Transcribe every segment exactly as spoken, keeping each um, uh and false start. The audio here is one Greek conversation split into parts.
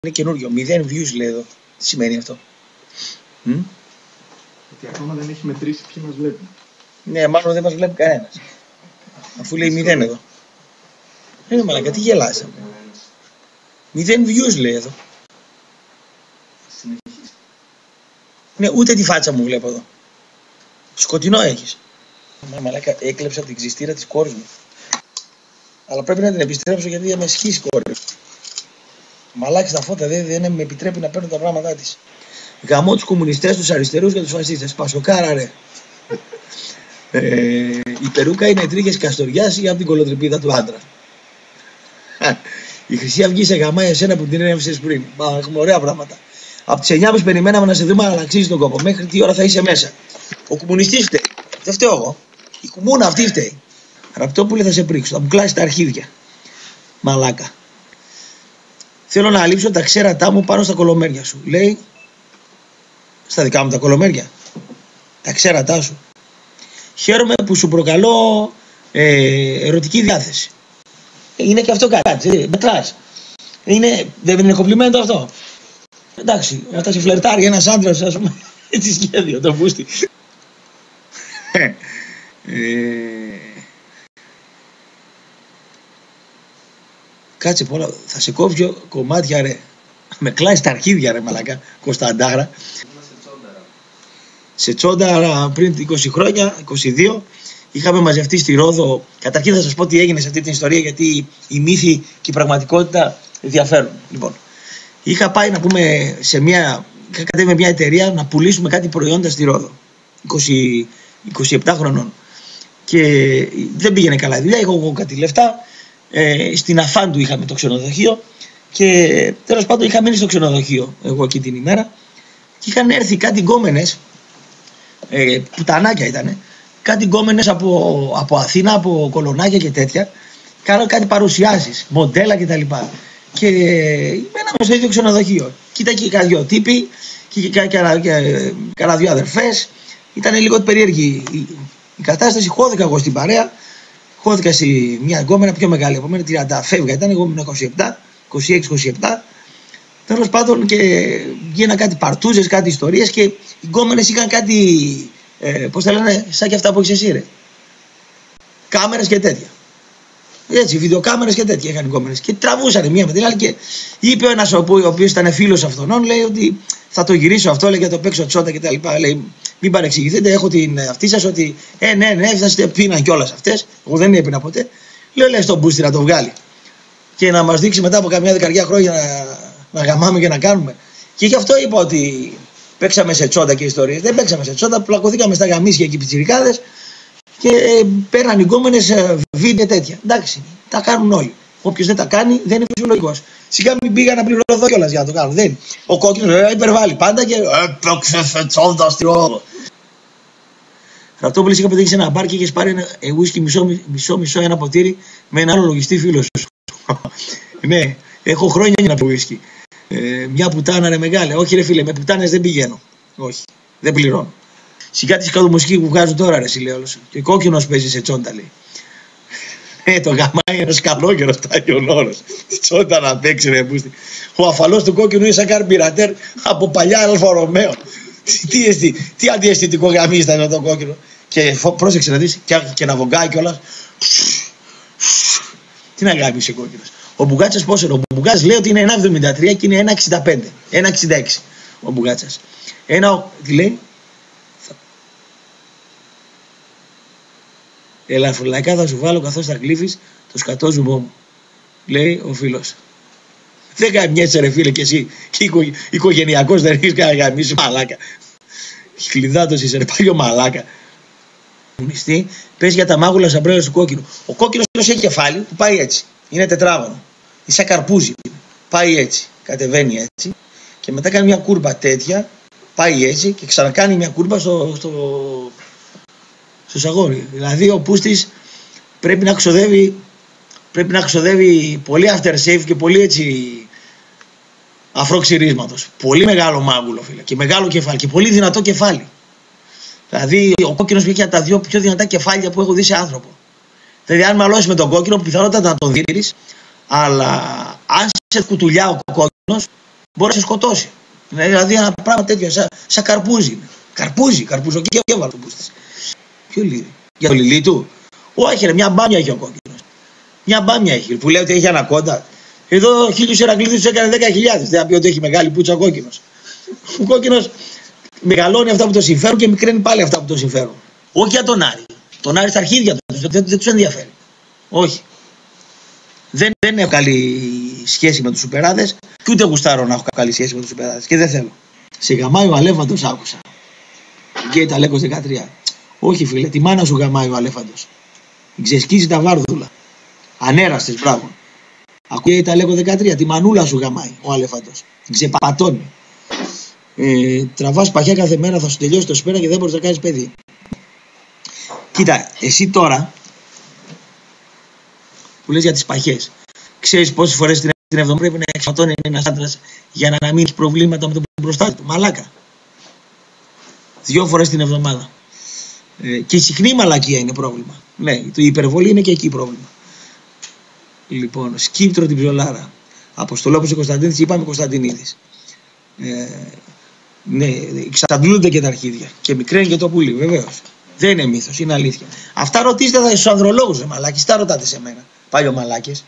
Είναι καινούριο. Μηδέν views λέει εδώ. Τι σημαίνει αυτό? Mm? Γιατί ακόμα δεν έχει μετρήσει ποιοι μας βλέπουν. Ναι, μάλλον δεν μας βλέπει κανένας. Αφού λέει μηδέν εδώ. Ε, μαλάκα, τι γελάσαμε. Μηδέν views λέει εδώ. Ναι, ούτε τη φάτσα μου βλέπω εδώ. Σκοτεινό έχεις. Μα μαλάκα, έκλεψα από την ξυστήρα της κόρης μου. Αλλά πρέπει να την επιστρέψω γιατί δεν με σχίσει η κόρη. Μαλάκι στα φώτα δεν, δεν με επιτρέπει να παίρνω τα πράγματά της. Γαμώ τους κομμουνιστές, τους αριστερούς και τους φασίστες. Πασοκάρα ρε. ε, η περούκα είναι τρίχες Καστοριάς ή από την κολοτρυπίδα του άντρα. Η Χρυσή Αυγή σε γαμάει εσένα που την ένευσες πριν. Μα έχουμε ωραία πράγματα. Από τις εννιά που περιμέναμε να σε δούμε αλλά να αξίζει τον κόπο. Μέχρι τι ώρα θα είσαι μέσα. Ο κομμουνιστής φταίει. Δεν φταίω εγώ. Η κουμούνα αυτή φταίει. Ραπτόπουλε θα σε πρίξω. Θα μου κλάσει τα αρχίδια. Μαλάκα. Θέλω να αλείψω τα ξέρατά μου πάνω στα κολομέρια σου. Λέει, στα δικά μου τα κολομέρια. Τα ξέρατά σου. Χαίρομαι που σου προκαλώ ε, ερωτική διάθεση. Είναι και αυτό κάτι. Ε, μετράς. Είναι, δεν είναι κομπλιμέντο αυτό. Εντάξει, όταν σε φλερτάρει ένας άντρας, ας πούμε, έτσι σχέδιο, το πούστη. ε, Κάτσε πολλά, θα σε κόψω κομμάτια ρε. Με κλάει στα αρχίδια ρε μαλακά, Κωνσταντάρα. Σε Τσόνταρα πριν είκοσι χρόνια, είκοσι δύο, είχαμε μαζευτεί στη Ρόδο. Καταρχήν θα σας πω τι έγινε σε αυτή την ιστορία, γιατί η μύθη και η πραγματικότητα διαφέρουν. Λοιπόν, είχα πάει να πούμε σε μια, είχα κατέβει με μια εταιρεία να πουλήσουμε κάτι προϊόντα στη Ρόδο. είκοσι, είκοσι επτά χρονών. Και δεν πήγαινε καλά η δουλειά, είχα εγώ κάτι λεφτά. Ε, στην Αφάντου είχαμε το ξενοδοχείο και τέλος πάντων είχα μείνει στο ξενοδοχείο εγώ εκεί την ημέρα και είχαν έρθει κάτι γκόμενες, ε, πουτανάκια ήτανε, κάτι γκόμενες από, από Αθήνα, από κολονάκια και τέτοια, κάναν κάτι παρουσιάσεις, μοντέλα κτλ. Και, και μέναμε στο ίδιο ξενοδοχείο. Κοίτα και κάνα δυο τύποι και κάνα δυο αδερφές. Ήταν λίγο περίεργη η, η κατάσταση. Χώθηκα εγώ στην παρέα. Χώθηκα σε μια γκόμενα πιο μεγάλη από μένα, τριάντα φεύγα ήταν, εγώ ήμουν είκοσι επτά, είκοσι έξι είκοσι επτά. Τέλος πάντων και γίνανε κάτι παρτούζες, κάτι ιστορίες και οι γκόμενες είχαν κάτι, ε, πώς τα λένε, σαν και αυτά που έχεις εσύ ρε. Κάμερες και τέτοια. Έτσι, βιντεοκάμερες και τέτοια είχαν οι γκόμενες. Και τραβούσανε μία με την άλλη και είπε ο ένας ο οποίος ήταν φίλος αυτών, λέει ότι θα το γυρίσω αυτό, λέει, για το παίξω τσόντα κτλ. Λέει, μην παρεξηγηθείτε, έχω την αυτή σας ότι ε, ναι, ναι, θα πίναν κιόλας αυτές. Εγώ δεν έπινα ποτέ. Λέω, λέει στον μπούστη να το βγάλει. Και να μας δείξει μετά από καμιά δεκαετία χρόνια να, να γαμάμε και να κάνουμε. Και γι' αυτό είπα ότι παίξαμε σε τσόντα και ιστορίες. Δεν παίξαμε σε τσόντα, πλακωθήκαμε στα γαμίσια και οι πιτσιρικάδες και ε, παίρναν οι γκόμενες ε, βίντεο τέτοια. Εντάξει, τα κάνουν όλοι. Όποιος δεν τα κάνει δεν είναι φυσιολογικός. Σιγά μην πήγα να πληρωθώ κιόλας για να το κάνω. Δεν. Ο κόκκινος ε, υπερβάλλει πάντα και έπαιξε σε τσόντα στη Ρόδο. Ραπτόπουλες, είχα πετύχει σε ένα μπαρ και είχες πάρει ένα ουίσκι μισό, μισό μισό ένα ποτήρι με ένα άλλο λογιστή φίλο σου. Ναι, έχω χρόνια για να πω ουίσκι. Ε, μια πουτάνα ρε μεγάλη. Όχι ρε φίλε, με πουτάνες δεν πηγαίνω. Όχι, δεν πληρώνω. Σιγά τη σκατομουσική που βγάζουν τώρα ρε λέει όλος. Και κόκκινος παίζει σε τσόντα λέει. Ε, το γαμάει ένας καλόγερος τάγιον τη τσόντα να παίξει ρε μπούστη. Ο αφαλός του κόκκινου είναι σαν καρμπυρατέρ από παλιά Αλφα Ρωμαίο. Τι, τι, τι αντιαισθητικό γαμί ήταν το κόκκινο. Και πρόσεξε να δεις και, και να βογκάει κιόλας. Τι να γάμισε ο κόκκινος. Ο Μπουγάτσας πόσο είναι? Ο Μπουγάτσας λέει ότι είναι ένα εβδομήντα τρία και είναι ένα εξήντα πέντε. ένα εξήντα έξι ο Μπουγάτσας. Ένα, τι λέει? Ελαφρολαϊκά θα σου βάλω καθώς θα κλείφεις το σκατόζουμό μου. Λέει ο φίλος. Δεν γαμιέσαι ρε φίλε και εσύ και οικο, οικογενειακός δεν έχεις κανένα γαμίσει μαλάκα. Χλιδάτος είσαι ρε παλιό μαλάκα. Μουνιστή, πες για τα μάγουλα σαμπρέλα του κόκκινου. Ο κόκκινος έχει κεφάλι που πάει έτσι. Είναι τετράγωνο. Είναι σαν καρπούζι. Πάει έτσι. Κατεβαίνει έτσι. Και μετά κάνει μια κούρμπα τέτοια. Πάει έτσι και ξανακάνει μια κούρμπα στο, στο, στο σαγόρι. Δηλαδή ο πούστης πρέπει να ξοδεύει, πρέπει να ξοδεύει πολύ after shave και πολύ έτσι αφρό ξυρίσματος. Πολύ μεγάλο μάγουλο φίλε. Και μεγάλο κεφάλι. Και πολύ δυνατό κεφάλι. Δηλαδή ο κόκκινος βγήκε από τα δύο πιο δυνατά κεφάλια που έχω δει σε άνθρωπο. Δηλαδή αν μαλώσεις με τον κόκκινο πιθανότατα να τον δίνεις, αλλά αν σε κουτουλιά ο κόκκινος μπορεί να σε σκοτώσει. Δηλαδή ένα πράγμα τέτοιο, σαν, σαν καρπούζι. Καρπούζι, καρπουζοκέφαλο που στήσει. Ποιο λύρι? Για το λιλί του? Όχι, ρε, μια μπάμια έχει ο κόκκινος. Μια μπάμια έχει. Που λέει ότι έχει ανακόντα. Εδώ χίλιους Ηρακλήδους έκανε δέκα χιλιάδες. Δεν θα πει ότι έχει μεγάλη πούτσα ο κόκκινος. Ο κόκκινος μεγαλώνει αυτά που το συμφέρουν και μικραίνει πάλι αυτά που το συμφέρουν. Όχι για τον Άρη. Τον Άρη στα αρχίδια του. Δεν, δεν, δεν τους ενδιαφέρει. Όχι. Δεν, δεν έχω καλή σχέση με τους σουπεράδες και ούτε γουστάρω να έχω καλή σχέση με τους σουπεράδες και δεν θέλω. Σε γαμάει ο Αλέφαντος, άκουσα. Και τα Λέκος δεκατρία. Όχι φίλε, τη μάνα σου γαμάει ο Αλέφαντος. Ξεσκίζει τα βάρδουλα. Ανέραστες, μπράβο. Ακούει τα Λέκο δεκατρία, τη μανούλα σου γαμάει ο Αλέφαντος. Την ξεπατώνει. Ε, τραβάς παχιά κάθε μέρα, θα σου τελειώσει το σπέρα και δεν μπορείς να κάνεις παιδί. Κοίτα, εσύ τώρα που λες για τις παχές, ξέρεις πόσες φορές την εβδομάδα πρέπει να εξατώνει ένας άντρας για να μην έχει προβλήματα με τον μπροστά του? Μαλάκα. Δυο φορές την εβδομάδα. Ε, και η συχνή μαλακία είναι πρόβλημα. Ναι, η υπερβολή είναι και εκεί πρόβλημα. Λοιπόν, σκύπτρο την ψολάρα. Αποστολόπουλος ο Κωνσταντίνης, είπαμε Κωνσταντινίδης. Ε, ναι, εξαντλούνται και τα αρχίδια. Και μικραίνει και το πουλί, βεβαίως. Δεν είναι μύθος, είναι αλήθεια. Αυτά ρωτήστε τα στους ανδρολόγους, ρε μαλάκες. Τα ρωτάτε σε μένα, πάλι μαλάκες.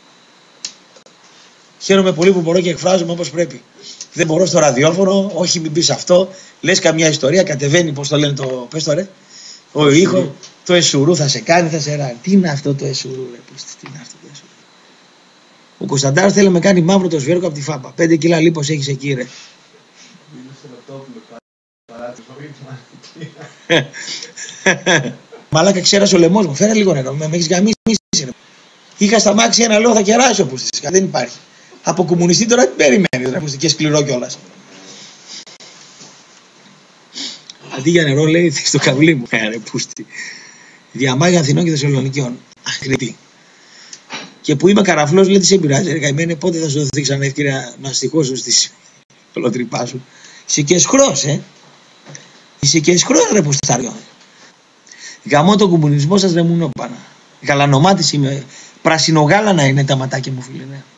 Χαίρομαι πολύ που μπορώ και εκφράζομαι όπως πρέπει. Δεν μπορώ στο ραδιόφωνο, όχι μην πεις αυτό. Λες καμιά ιστορία, κατεβαίνει, πώς το λένε το. Πες το ρε. Ο ήχο, το εσουρού θα σε κάνει, θα σε ράνει. Τι είναι αυτό το εσουρού, ρε. Τι είναι αυτό το εσουρού. Ο Κωνσταντάρος θέλει να με κάνει μαύρο το σβέρκο από τη φάπα. Πέντε κιλά λίπος έχεις εκεί, ρε. Μαλάκα, ξέρασε ο λαιμός μου. Φέρε λίγο νερό. Με έχεις γαμίσει. Είχα στα μάξι ένα λόγο, θα κεράσει ο Πούστης. Δεν υπάρχει. Από κομμουνιστή τώρα τι περιμένεις, ρε Πούστη, και σκληρό κιόλας. Αντί για νερό λέει στο καβλί μου. Ε, ρε Πούστη. Διαμάγια Αθηνών και Θεσσαλονικιών. Αχρητή. Και που είμαι καραφλός, λέει τι σε πειράζει. Ρε καημένε, πότε θα σου δοθεί ξανά ευκαιρία να στοιχώσω στη κολοτρυπά σου. Είσαι και εσχρός, ε. Είσαι και εσχρός, ρε Πουστάριο. Γαμώ τον κομμουνισμό σας, ρε μουνόπανα. Γαλανομάτης είμαι. Πρασινογάλανα είναι τα ματάκια μου, φίλε. Ναι.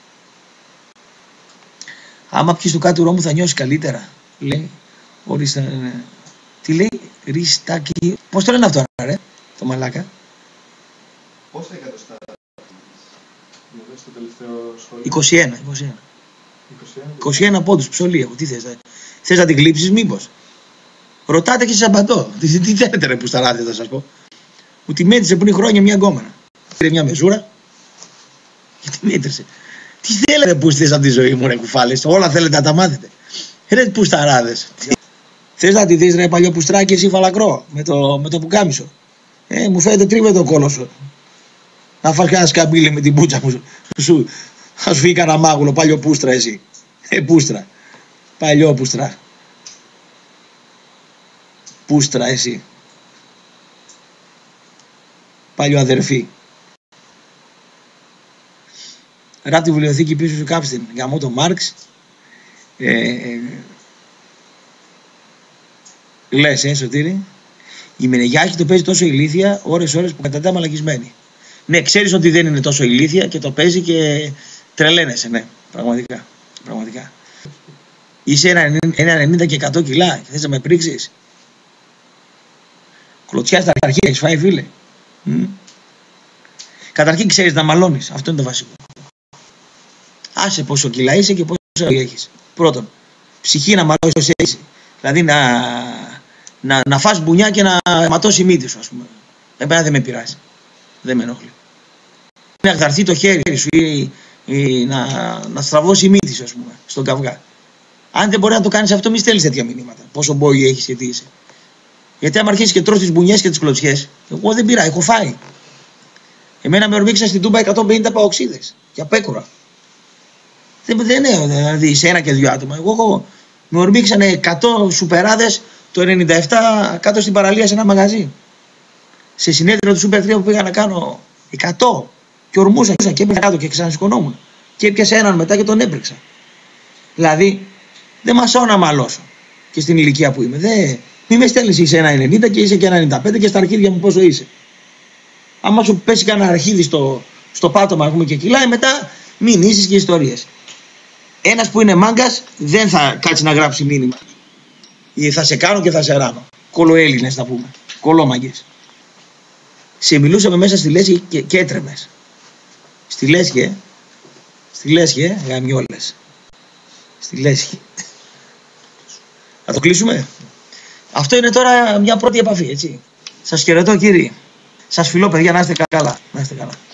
Άμα πιεις το κάτουρό μου θα νιώσεις καλύτερα. Λέει. Ορίστε, ναι. Τι λέει, ριστάκι. Πώς το λένε αυτό, ρε, το μαλάκα. Πόσα εκατοστά στο τελευταίο σχολείο? είκοσι ένα, είκοσι ένα. είκοσι ένα πόντους, ψωλή έχω. Τι θες, δε. Θες να την κλείψεις, μήπως? Ρωτάτε και σε απαντώ. Τι, τι θέλετε, ρε, που σταράτε, θα σας πω. Μου τη μέτρησε πριν χρόνια μια γκόμενα. Πήρε μια μεζούρα και τη μέτρησε. Τι θέλετε, που θες από τη ζωή μου, ρε κουφάλες? Όλα θέλετε να τα μάθετε. Ρε πουσταράδες. Θες να τη δεις, ρε παλιό πουστράκι, εσύ φαλακρό, με το, με το πουκάμισο? Ε, μου φαίνεται τρίβε το κόλο σου. Να φας κανένα σκαμπίλι με την πούτσα μου. Σου, θα σου φύγει κανένα μάγουλο, παλιό πούστρα εσύ. Ε, πούστρα. Παλιό πουστρά. Πούστρα εσύ. Παλιό αδερφή. Ράπ τη βιβλιοθήκη πίσω σου κάψτε. Γαμώ το Μάρξ. Ε, ε, λες, ε, Σωτήρη. Η Μενεγιάκη το παίζει τόσο ηλίθια, ώρες ώρες που καταντά μαλακισμένη. Ναι, ξέρεις ότι δεν είναι τόσο ηλίθια και το παίζει και τρελαίνεσαι, ναι. Πραγματικά. Πραγματικά. Είσαι ένα ενενήντα και εκατό κιλά και θες να με πρίξεις. Κλωτσιά στα αρχεία έχεις φάει, φίλε. Mm. Καταρχήν ξέρεις να μαλώνεις. Αυτό είναι το βασικό. Άσε πόσο κιλά είσαι και πόσο έχεις. Πρώτον, ψυχή να μαλώσεις όσο είσαι. Δηλαδή να, να, να φας μπουνιά και να ματώσει η μύτη σου, ας πούμε. Εμένα δεν με πειράζει. Δεν με ενοχλεί. Να γδαρθεί το χέρι σου ή, ή να, να στραβώσει η μύτη σου, ας πούμε, στον καυγά. Αν δεν μπορεί να το κάνεις αυτό, μη στέλνεις τέτοια μηνύματα. Πόσο μπόι έχεις και τι είσαι. Γιατί άμα αρχίσεις και τρως τις μπουνιές και τις κλωτσιές, εγώ δεν πειρά, έχω φάει. Εμένα με ορμήξαν στην Τούμπα εκατόν πενήντα παοξίδες για πέκουρα. Δεν, δεν είναι δηλαδή σε ένα και δύο άτομα. Εγώ, εγώ με ορμήξαν εκατό σουπεράδες το ενενήντα επτά κάτω στην παραλία σε ένα μαγαζί. Σε συνέδριο του Σούπερ τρία που πήγα να κάνω εκατό και ορμούσα και έπαιζα κάτω και ξανασηκωνόμουν. Και έπιασε έναν μετά και τον έπρεξα. Δηλαδή δεν μασάω να μαλώσω και στην ηλικία που είμαι. Δεν... Μη με στέλνεις είσαι ένα ενενήντα και είσαι και ένα ενενήντα πέντε και στα αρχίδια μου πόσο είσαι. Άμα σου πέσει κανένα αρχίδι στο, στο πάτωμα πούμε, και κυλάει, μετά μην είσαι και ιστορίες. Ένας που είναι μάγκας δεν θα κάτσει να γράψει μήνυμα. Ή θα σε κάνω και θα σε ράνω. Κολοέλληνες θα πούμε. Κολόμαγκες. Σε μιλούσαμε μέσα στη λέσχη και, και έτρεμες. Στη λέσχη, ε. Στη λέσχη, ε. Γαμιόλες. Στη λέσχη. Θα το κλείσουμε. Αυτό είναι τώρα μια πρώτη επαφή, έτσι. Σας χαιρετώ, κύριοι. Σας φιλώ, παιδιά, να είστε καλά. Να είστε καλά.